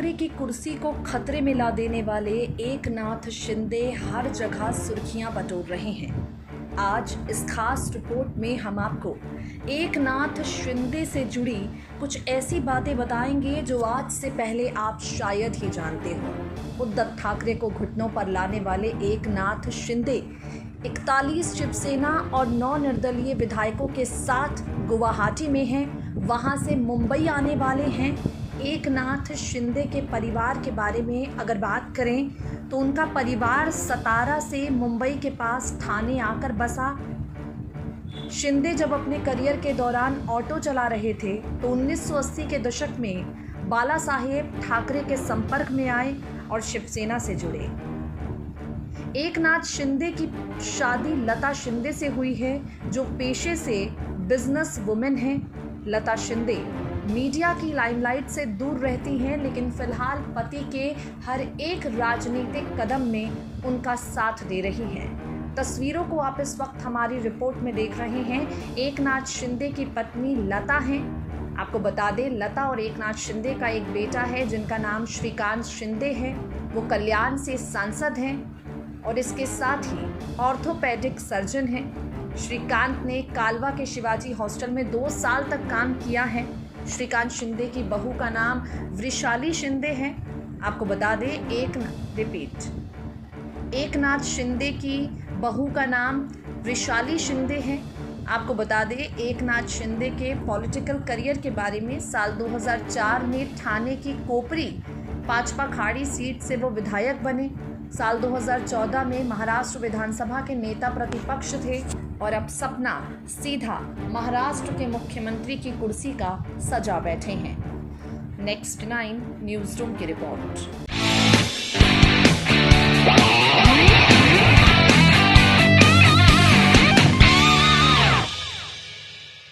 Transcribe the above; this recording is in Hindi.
ठाकरे की कुर्सी को खतरे में ला देने वाले एकनाथ शिंदे हर जगह सुर्खियां बटोर रहे हैं। आज इस खास रिपोर्ट में हम आपको एकनाथ शिंदे से जुड़ी कुछ ऐसी बातें बताएंगे जो आज से पहले आप शायद ही जानते हो। उद्धव ठाकरे को घुटनों पर लाने वाले एकनाथ शिंदे 41 शिवसेना और 9 निर्दलीय विधायकों के साथ गुवाहाटी में हैं। वहां से मुंबई आने वाले हैं। एकनाथ शिंदे के परिवार के बारे में अगर बात करें तो उनका परिवार सतारा से मुंबई के पास ठाणे आकर बसा। शिंदे जब अपने करियर के दौरान ऑटो चला रहे थे तो 1980 के दशक में बाला साहेब ठाकरे के संपर्क में आए और शिवसेना से जुड़े। एकनाथ शिंदे की शादी लता शिंदे से हुई है, जो पेशे से बिजनेस वुमेन हैं। लता शिंदे मीडिया की लाइमलाइट से दूर रहती हैं, लेकिन फिलहाल पति के हर एक राजनीतिक कदम में उनका साथ दे रही हैं। तस्वीरों को आप इस वक्त हमारी रिपोर्ट में देख रहे हैं। एकनाथ शिंदे की पत्नी लता हैं। आपको बता दें, लता और एकनाथ शिंदे का एक बेटा है जिनका नाम श्रीकांत शिंदे है। वो कल्याण से सांसद हैं और इसके साथ ही ऑर्थोपेडिक सर्जन हैं। श्रीकांत ने कालवा के शिवाजी हॉस्टल में 2 साल तक काम किया है। श्रीकांत शिंदे की बहू का नाम वृषाली शिंदे है। आपको बता दें, एकनाथ शिंदे की बहू का नाम वृषाली शिंदे है। आपको बता दें, एकनाथ शिंदे के पॉलिटिकल करियर के बारे में साल 2004 में ठाणे की कोपरी पाचपा खाड़ी सीट से वो विधायक बने। साल 2014 में महाराष्ट्र विधानसभा के नेता प्रतिपक्ष थे और अब सपना सीधा महाराष्ट्र के मुख्यमंत्री की कुर्सी का सजा बैठे हैं। नेक्स्ट 9 न्यूज़ रूम की रिपोर्ट।